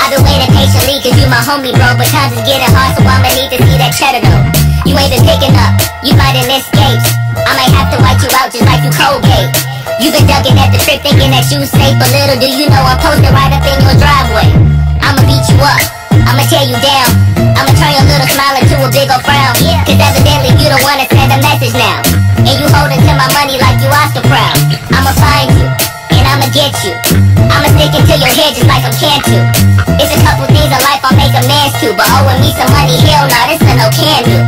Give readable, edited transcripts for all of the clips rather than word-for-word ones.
I've been waiting patiently cause you my homie, bro. But times is getting hard, so I'ma need to see that cheddar though. You ain't been picking up, you fighting escapes. I might have to wipe you out just like you Colgate. You been ducking at the trip thinking that you safe, but little do you know I'm posted right up in your driveway. I'ma beat you up, I'ma tear you down, I'ma turn your little smile into a big ol' frown. Cause evidently you don't wanna send a message now, and you holding to my money like you Oscar proud. I'ma find you, and I'ma get you, I'ma stick into your head just like I'm Cantu. It's a couple things in life I'll make amends to, but owing me some money, hell no, this a no can do.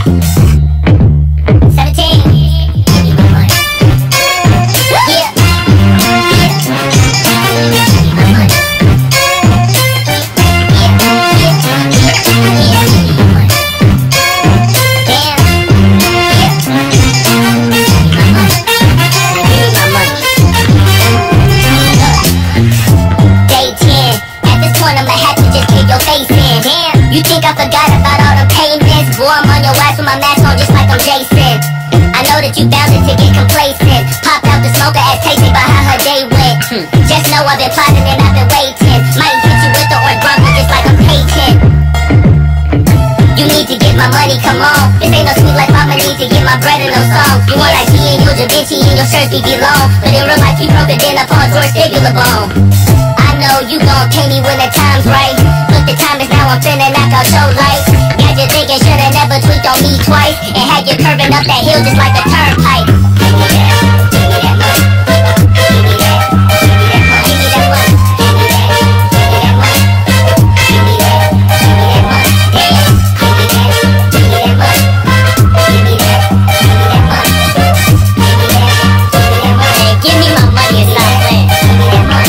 17. You think I forgot about all the payments? Boy, I'm on your ass with my mask on just like I'm Jason. I know that you bound to get complacent. Pop out the smoker as tasty by how her day went. Just know I've been plotting and I've been waiting. Might hit you with the orange Bronco just like I'm Peyton. You need to get my money, come on. This ain't no sweet life, I'ma need to get my bread in no song. You want like me and you, Da Vinci and your shirts be long. But in real life you broke it then upon George Fibula bone. I know you gon' pay me when the time's right. Look, the time is now, I'm finna knock out your lights. Got you thinking shoulda never tweaked on me twice, and had you curving up that hill just like a turnpike. Give me that, give me that money. Give me that, give me that money. Give me that money. Give me that, give me that money. Damn, give me that, give me that money. Give me that, give me that money. Give me that, give me that money. Give me my money or something. Give me that money.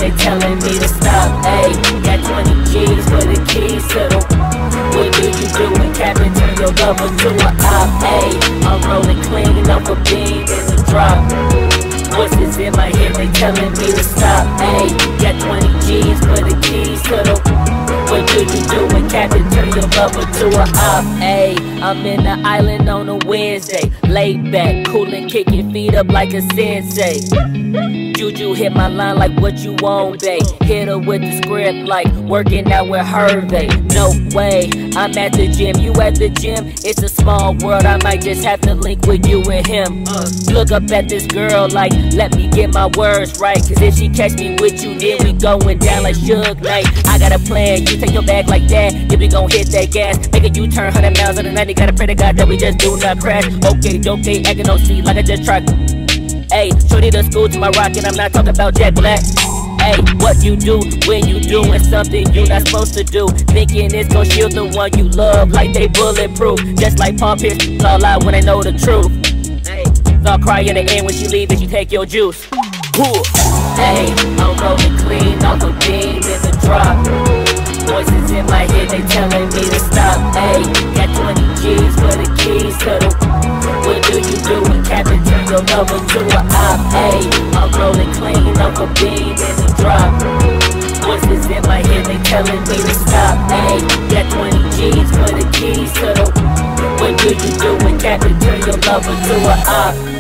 they telling me to stop. Ayy, got 20 G's for the keys to the. What do you do when Captain turn your lover to a op? Ayy, I'm rolling clean off a beam in the drop. Voices in my head, they telling me to stop. Ayy, got 20 G's for the keys to the. What do you do when Captain turn your lover to a op? Ayy, I'm in the island on a Wednesday, laid back, coolin', kicking feet up like a sensei. Juju hit my line like what you want, babe. Hit her with the script like working out with Hervey. No way, I'm at the gym, you at the gym. It's a small world, I might just have to link with you and him. Look up at this girl like, let me get my words right. Cause if she catch me with you, then we going down like Suge Knight. I got a plan, you take your bag like that, then we gon' hit that gas. Make a U-turn 100 miles on the 90, gotta pray to God that we just do not crash. Okay, acting on C like I just tried. Ayy, shorty the school to my rock and I'm not talking about Jack Black. Ayy, what you do when you doing something you not supposed to do? Thinking it's gon' shield the one you love like they bulletproof. Just like Paul Pierce, all out when they know the truth. Ayy, they'll cry in the end when she leave and you take your juice. Ayy, I'm rolling clean off a beam in the drop. Voices in my head, they telling me to stop. Ayy, got 20 G's for the keys to the. What do you do when Captain turn your lover to a op? Ayy, I'm rolling clean off a beam in the drop. Voices in my head, they telling me to stop. Ayy, got 20 G's for the keys to the. What do you do when Captain turn your lover to a op?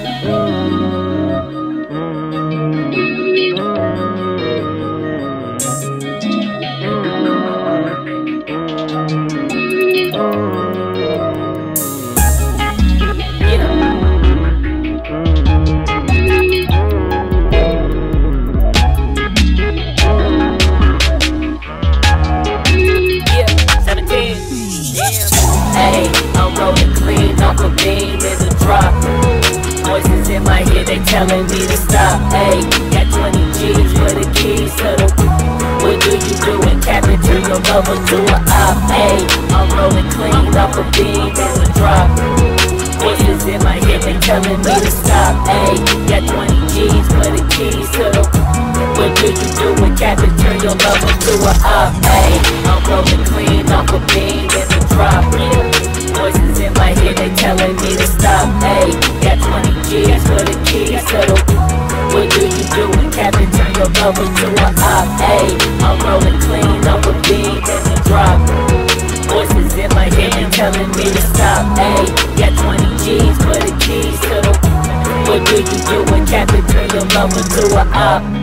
Voices in my head, they telling me to stop. Ayy, got 20 G's for the keys to the. What do you do when Captain turn your lover to a op? Ayy, I'm rolling clean off a beam in the drop. Voices in my head, they telling me to stop. Ayy, got 20 G's for the keys to the. What do you do when Captain turn your lover to a op? Ayy, I'm rolling clean off a beam in the drop. Voices in my head, they telling me to stop. Ayy, got 20 G's for the keys to the. What do you do when Captain turn your lover to a op? Ayy, I'm rolling clean off a beam in the drop. Voices in my head, they telling me to stop. Ayy, got 20 G's for the keys to the. What do you do when Captain turn your lover to a op?